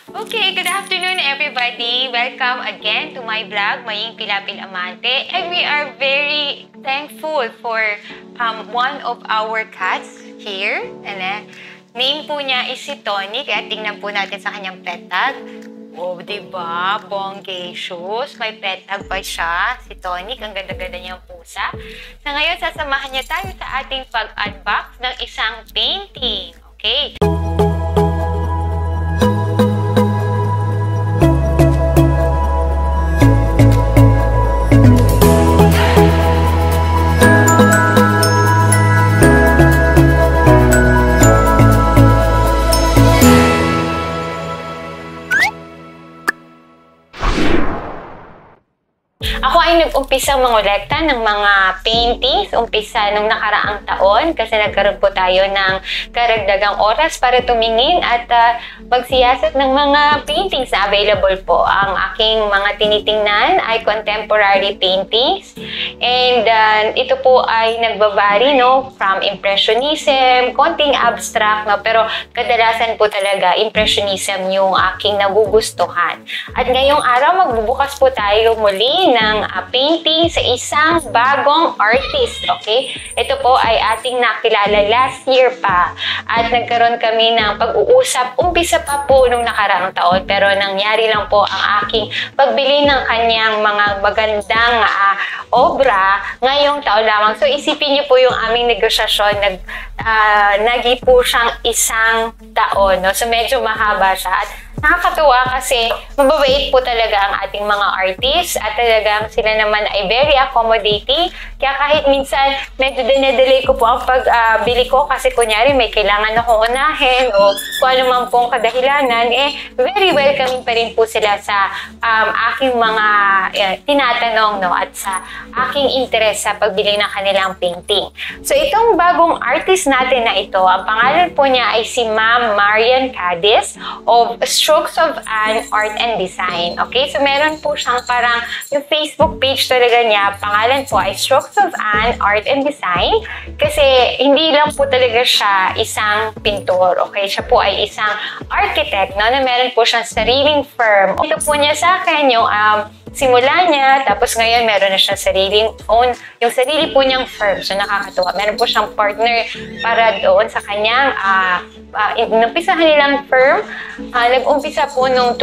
Okay, good afternoon everybody. Welcome again to my vlog, Maying Pilapil-Amante. And we are very thankful for one of our cats here. Name po niya is si Tony, kaya tingnan po natin sa kanyang pet tag. Oh, diba? Bonggacious. May pet tag pa siya. Si Tony, ang ganda-ganda niyang pusa. So ngayon, sasamahan niya tayo sa ating pag-unbox ng isang painting. Okay? Ako ay nag-umpisa mangolekta ng mga paintings, umpisa nung nakaraang taon kasi nagkaroon po tayo ng karagdagang oras para tumingin at magsiyasat ng mga paintings na available po. Ang aking mga tinitingnan ay contemporary paintings and ito po ay nagbabari from impressionism, konting abstract, pero kadalasan po talaga impressionism yung aking nagugustuhan. At ngayong araw magbubukas po tayo muli ng painting sa isang bagong artist, okay? Ito po ay ating nakilala last year pa at nagkaroon kami ng pag-uusap, umpisa pa po nung nakaraang taon pero nangyari lang po ang aking pagbili ng kanyang mga magandang obra ngayong taon lamang. So isipin niyo po yung aming negosyasyon, nagi po siyang isang taon, no? So medyo mahaba siya at nakakatuwa kasi mababait po talaga ang ating mga artists at talagang sila naman ay very accommodating. Kaya kahit minsan medyo dinedelay ko po ang pagbili ko kasi kunyari may kailangan akong unahin o kung ano man pong kadahilanan, very welcoming pa rin po sila sa aking mga tinatanong at sa aking interest sa pagbili ng kanilang painting. So itong bagong artist natin na ito, ang pangalan po niya ay si Ma'am Marian Cadiz of Strokes of Anne Art and Design. Okay, so meron po siyang parang yung Facebook page talaga niya, pangalan po ay Strokes of Anne Art and Design kasi hindi lang po talaga siya isang pintor. Okay, siya po ay isang architect na meron po siyang sariling firm. Ito po niya sa akin yung simula niya, tapos ngayon meron na siyang sariling own, yung sarili po niyang firm. So nakakatuwa. Meron po siyang partner para doon sa kanyang inumpisahan nilang firm. Nag-umpisa po noong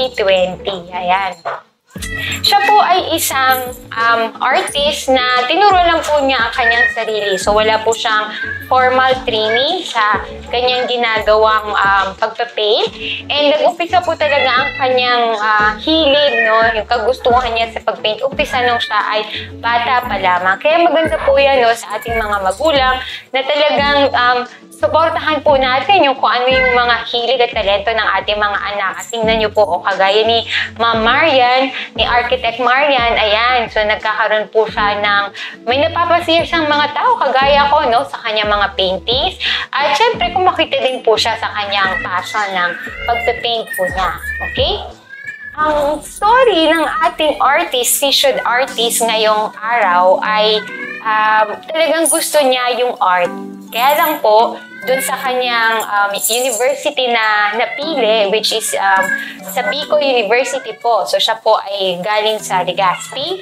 2020. Ayan. Siya po ay isang artist na tinuro lang po niya ang kanyang sarili. So wala po siyang formal training sa kanyang ginagawang pagpapaint. And nag-umpisa po talaga ang kanyang hilig, yung kagustuhan niya sa pagpaint. Umpisa nung siya ay bata pa lamang. Kaya maganda po yan sa ating mga magulang na talagang suportahan po natin yung kung ano yung mga hilig at talento ng ating mga anak. At tingnan nyo po, kagaya ni Ma'am Marian, ni Architect Marian, ayan, so nagkakaroon po siya ng, may napapasiya siyang mga tao, kagaya ko, sa kanyang mga paintings. At syempre, kung makita din po siya sa kanyang passion ng pagpapaint po niya. Okay? Ang story ng ating artist, featured artist ngayong araw ay talagang gusto niya yung art. Kaya lang po, dun sa kanyang university na napili, which is sa Bicol University po. So siya po ay galing sa Legazpi.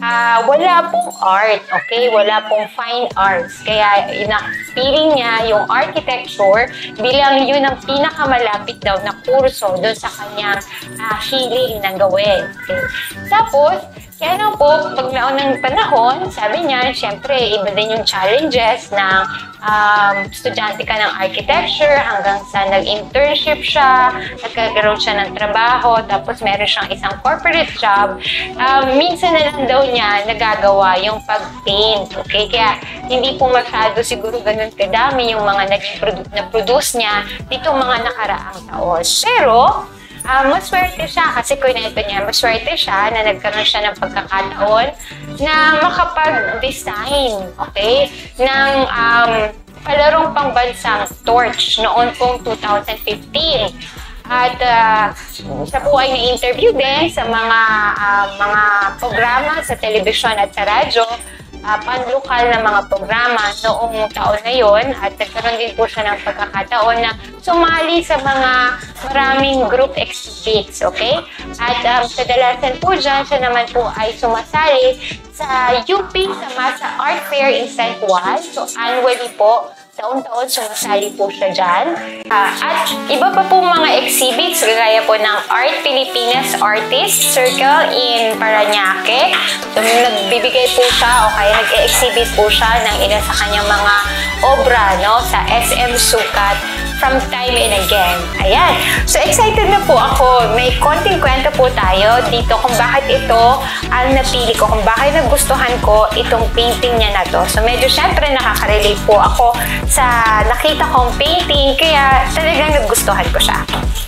Wala pong art, okay? Wala pong fine arts. Kaya pinili niya yung architecture bilang yun ang pinakamalapit daw na kurso dun sa kanyang hilig na gawin. Okay? Tapos, kaya lang po, pag naon ng panahon, sabi niya, syempre, iba din yung challenges ng estudyante ka ng architecture hanggang sa nag-internship siya, nagkakaroon siya ng trabaho, tapos meron siyang isang corporate job. Minsan na lang daw niya nagagawa yung pag-paint. Okay? Kaya hindi po masyado siguro ganun kadami yung mga naging na-produce niya dito mga nakaraang taon. Pero, maswerte siya kasi kunento niya, maswerte siya na nagkaroon siya ng pagkakataon na makapag-design, okay, ng palarong pangbansang torch noon pong 2015. At siya po ay na-interview din sa mga programa sa telebisyon at sa radyo panlokal na mga programa noong taon na yon at nagkaroon din po siya ng pagkakataon na sumali sa mga maraming group exhibits, okay? At kadalasan po dyan, siya naman po ay sumasali sa UP sa Masa Art Fair in San Juan. So annually po, taon-taon sumasali po siya dyan. At iba pa po mga exhibits, gaya po ng Art Pilipinas Artist Circle in Parañaque. So nagbibigay po siya o kaya nag-exhibit po siya ng ilan sa kanyang mga obra, no, sa SM Sukat from time and again. Ayan. So excited na po ako. May konting kwento po tayo dito kung bakit ito ang napili ko, kung bakit nagustuhan ko itong painting niya na to. So medyo syempre nakaka-relate po ako sa nakita kong painting, kaya talagang nagustuhan ko siya.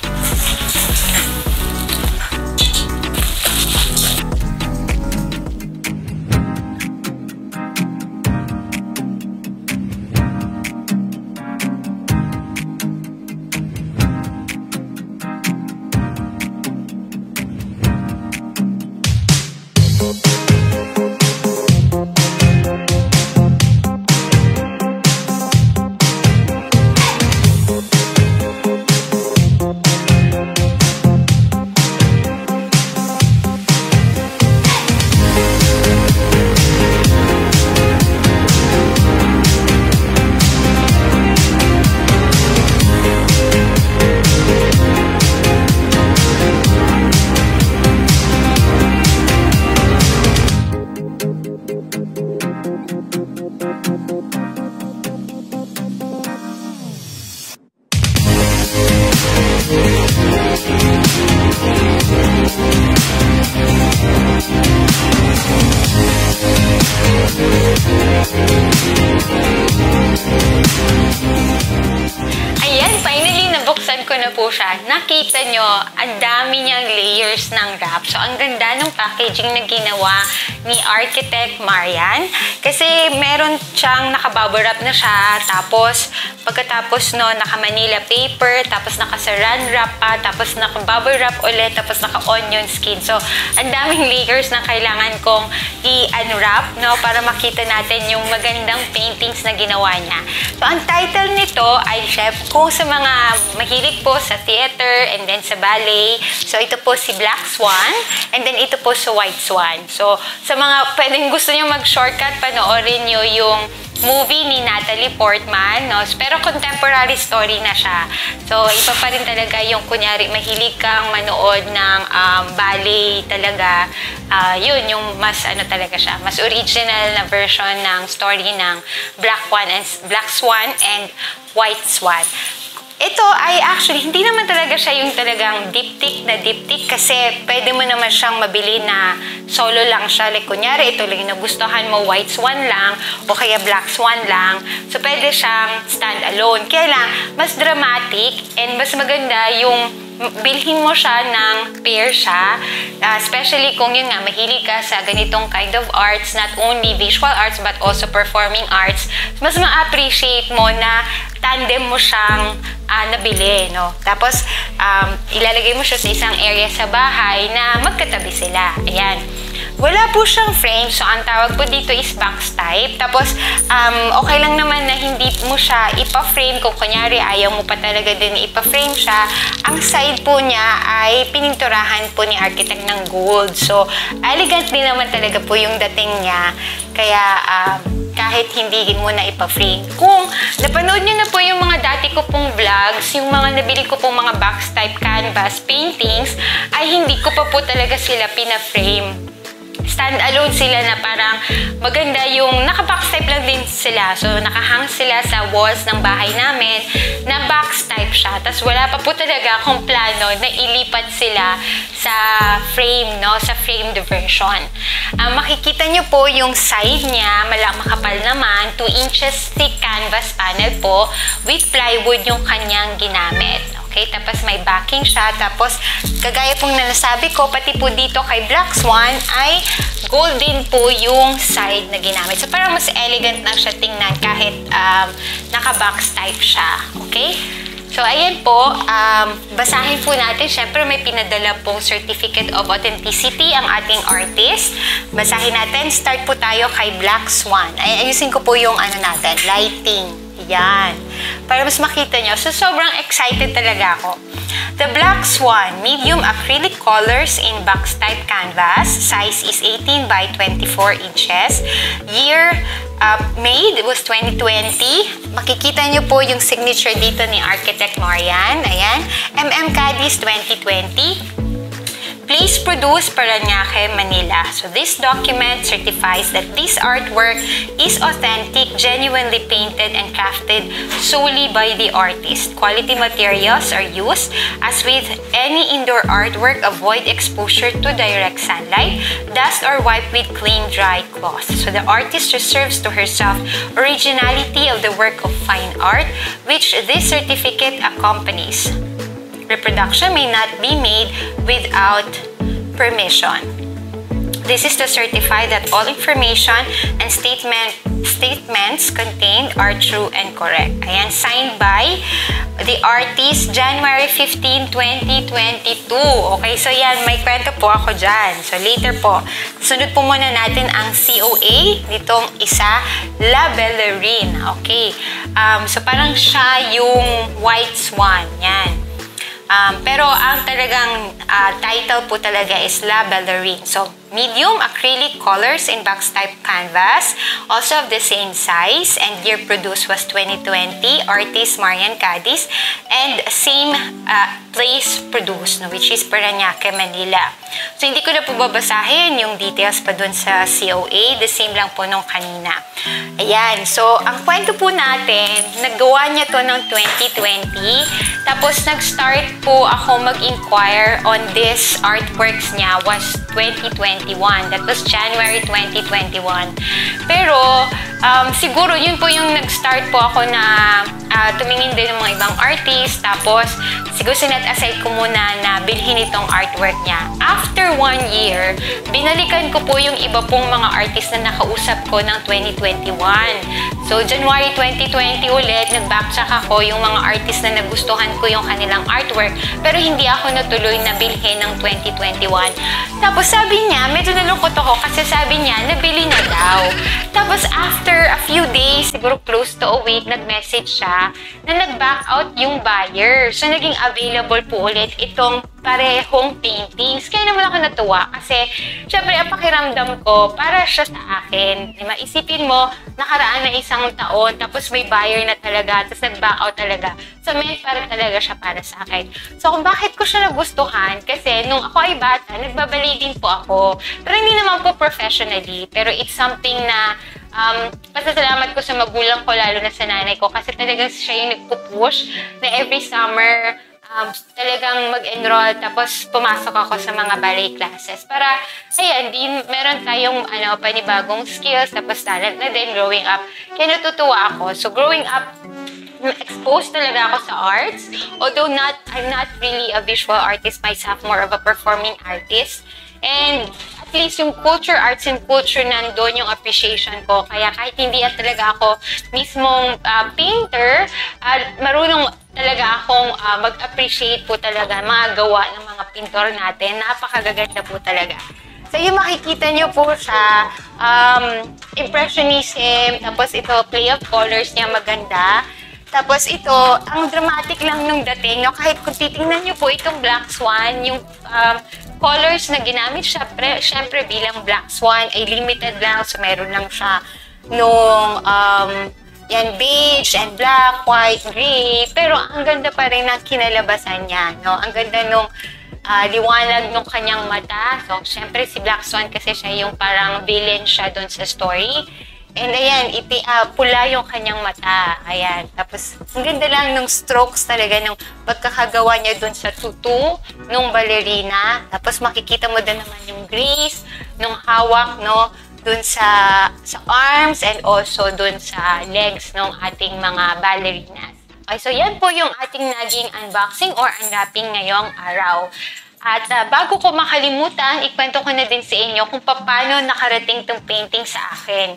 Nakita nyo, ang dami niyang layers ng wrap. So, ang ganda ng packaging na ginawa ni Architect Marian. Kasi meron siyang naka-bubble wrap na siya. Tapos, pagkatapos no, naka-manila paper. Tapos, naka-saran wrap pa. Tapos, naka-bubble wrap ulit. Tapos, naka-onion skin. So, ang daming layers na kailangan kong i-unwrap, no, para makita natin yung magandang paintings na ginawa niya. So, ang title nito ay, chef, kung sa mga mahilig po sa theater and then sa ballet. So, ito po si Black Swan and then ito po sa White Swan. So, sa mga pwedeng gusto nyo mag-shortcut, panoorin nyo yung movie ni Natalie Portman, no? Pero contemporary story na siya. So, iba pa rin talaga yung kunyari, mahilig kang manood ng ballet talaga. Yun, yung mas ano talaga siya, mas original na version ng story ng Black Swan and White Swan. Ito ay actually, hindi naman talaga siya yung talagang diptych na diptych kasi pwede mo naman siyang mabili na solo lang siya. Like, kunyari, ito lang nagustuhan mo, White Swan lang o kaya Black Swan lang. So, pwede siyang stand-alone. Kaya lang, mas dramatic and mas maganda yung bilhin mo siya ng pair siya. Especially kung yun nga, mahilig ka sa ganitong kind of arts, not only visual arts but also performing arts. Mas ma-appreciate mo na tandem mo siyang nabili, no? Tapos, ilalagay mo siya sa isang area sa bahay na magkatabi sila. Ayan. Wala po siyang frame. So, ang tawag po dito is box type. Tapos, okay lang naman na hindi mo siya ipa-frame. Kung kunyari, ayaw mo pa talaga din ipa-frame siya. Ang side po niya ay pininturahan po ni architect ng gold. So, elegant din naman talaga po yung dating niya. Kaya, kahit hindi mo na ipa-frame. Kung napanood nyo na po yung mga dati ko pong vlogs, yung mga nabili ko pong mga box type canvas paintings, ay hindi ko pa po talaga sila pina-frame. Stand-alone sila na parang maganda yung naka-box type lang din sila. So, nakahang sila sa walls ng bahay namin na box type siya. Tapos, wala pa po talaga akong plano na ilipat sila sa frame, no? Sa framed version. Makikita nyo po yung side niya, makapal naman, 2 inches thick canvas panel po with plywood yung kanyang ginamit. Okay, tapos may backing siya. Tapos, kagaya pong nasabi ko, pati po dito kay Black Swan ay golden po yung side na ginamit. So, parang mas elegant na siya tingnan kahit naka-box type siya. Okay? So, ayan po, basahin po natin. Siyempre, may pinadala pong Certificate of Authenticity ang ating artist. Basahin natin. Start po tayo kay Black Swan. Ayusin ko po yung natin, lighting. Yan. Para mas makita nyo. So, sobrang excited talaga ako. The Black Swan, medium acrylic colors in box type canvas. Size is 18 by 24 inches. Year made was 2020. Makikita nyo po yung signature dito ni Architect Marian. Ayan. Cadiz 2020. Place produced, Parañaque, Manila. So this document certifies that this artwork is authentic, genuinely painted and crafted solely by the artist. Quality materials are used. As with any indoor artwork, avoid exposure to direct sunlight, dust, or wipe with clean, dry cloth. So the artist reserves to herself originality of the work of fine art, which this certificate accompanies. Reproduction may not be made without permission. This is to certify that all information and statements contained are true and correct. Ayan, signed by the artist, January 15, 2022. Okay, so yan, may kwento po ako dyan. So later po, sunod po muna natin ang COA, nitong isa, La Ballerina. Okay, so parang siya yung White Swan. Yan. Pero ang talagang title po talaga is La Ballerina. So, medium acrylic colors in box type canvas, also of the same size, and year produced was 2020, artist Marian Cadiz, and same place produced, no, which is Parañaque, Manila. So, hindi ko na po babasahin yung details pa dun sa COA, the same lang po nung kanina. Ayan, so, ang kwento po natin, naggawa niya to ng 2020, tapos nag-start po ako mag-inquire on this artworks niya was 2021. That was January 2021. Pero, siguro yun po yung nag-start po ako na tumingin din ng mga ibang artist. Tapos, siguro sinet aside ko muna na bilhin itong artwork niya. After 1 year, binalikan ko po yung iba pong mga artist na nakausap ko ng 2021. So, January 2020 ulit, nag-backtrack ako yung mga artist na nagustuhan ko yung kanilang artwork. Pero hindi ako natuloy na bilhin ng 2021. Tapos sabi niya, medyo nalungkot ako kasi sabi niya, nabili na daw. Tapos after a few days, siguro close to a week, nag-message siya na nag-back out yung buyer. So, naging available po ulit itong parehong paintings. Kaya naman ako natuwa kasi syempre ang pakiramdam ko para siya sa akin. Maisipin mo, nakaraan na isang taon tapos may buyer na talaga tapos nag-back out talaga. So meant para talaga siya para sa akin. So kung bakit ko siya nagustuhan kasi nung ako ay bata, nagbabali din po ako. Pero hindi naman po professionally. Pero it's something na pasasalamat ko sa magulang ko lalo na sa nanay ko kasi talagang siya yung nagpupush na every summer talagang mag-enroll tapos pumasok ako sa mga ballet classes para ayan, meron tayong panibagong skills tapos talent na din growing up. Kaya natutuwa ako. So growing up, exposed talaga ako sa arts. Although I'm not really a visual artist myself, more of a performing artist. And at least yung culture, arts and culture, nandun yung appreciation ko. Kaya kahit hindi talaga ako mismong painter, marunong talaga akong mag-appreciate po talaga mga gawa ng mga pintor natin. Napakagaganda po talaga. So, yung makikita nyo po sa impressionism, tapos ito, play of colors niya maganda. Tapos ito, ang dramatic lang nung dating, no? Kahit kung titingnan nyo po itong Black Swan, yung colors na ginamit siya, syempre bilang Black Swan ay limited lang. So, meron lang siya nung yan, beige and black, white, gray. Pero ang ganda pa rin ng kinalabasan niya, no? Ang ganda nung liwanag ng kanyang mata. So, syempre si Black Swan kasi siya yung parang villain siya doon sa story. And ayan, pula yung kanyang mata. Ayan. Tapos, ang ganda lang nung strokes talaga, nung pagkakagawa niya dun sa tutu, nung ballerina. Tapos, makikita mo din naman yung grace, nung hawak, no? Dun sa arms and also dun sa legs ng ating mga ballerinas. Okay, so yan po yung ating naging unboxing or unwrapping ngayong araw. At bago ko makalimutan, ikwento ko na din sa inyo kung paano nakarating itong painting sa akin.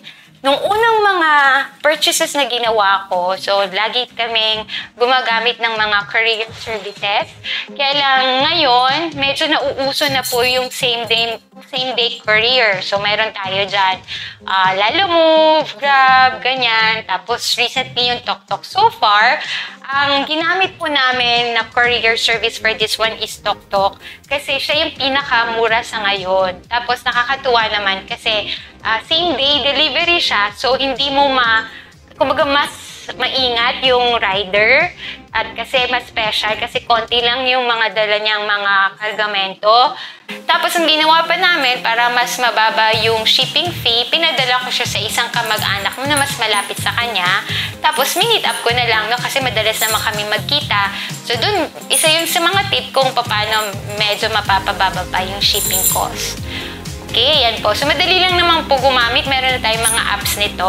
Nung unang mga purchases na ginawa ko, so lagi kaming gumagamit ng mga courier services. Kaya lang ngayon, medyo nauuso na po yung same day courier. So mayroon tayo dyan, Lalamove, Grab, ganyan. Tapos recently yung TokTok. So far, ang ginamit po namin na courier service for this one is TokTok. Kasi siya yung pinakamura sa ngayon. Tapos nakakatuwa naman kasi same day delivery siya. So hindi mo kumbaga mas maingat yung rider. At kasi mas special kasi konti lang yung mga dala niyang mga kargamento. Tapos ang ginawa pa namin para mas mababa yung shipping fee, pinadala ko siya sa isang kamag-anak mo na mas malapit sa kanya. Tapos minute up ko na lang, no, kasi madalas naman kami magkita. So dun, isa yun sa mga tip kung paano medyo mapapababa pa yung shipping cost. Okay, yan po. So madali lang naman po gumamit. Meron na tayong mga apps nito.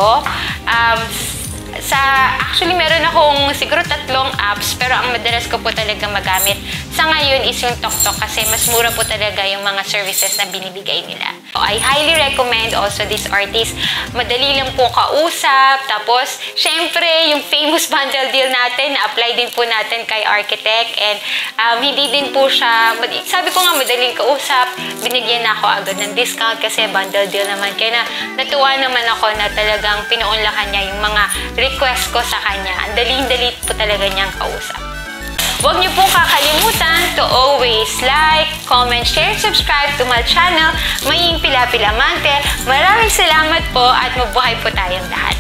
Actually, meron akong siguro 3 apps, pero ang madalas ko po talaga magamit sa ngayon is yung TokTok kasi mas mura po talaga yung mga services na binibigay nila. So, I highly recommend also this artist. Madali lang po kausap. Tapos, syempre, yung famous bundle deal natin, na-apply din po natin kay Architect. And hindi din po siya, sabi ko nga, madaling kausap. Binigyan na ako agad ng discount kasi bundle deal naman. Kaya natuwa naman ako na talagang pinuunlakan niya yung mga request ko sa kanya. Ang daling-dali po talaga niyang kausap. Huwag niyo pong kakalimutan to always like, comment, share, subscribe to my channel, Maying Pilapil-Amante. Maraming salamat po at mabuhay po tayong lahat.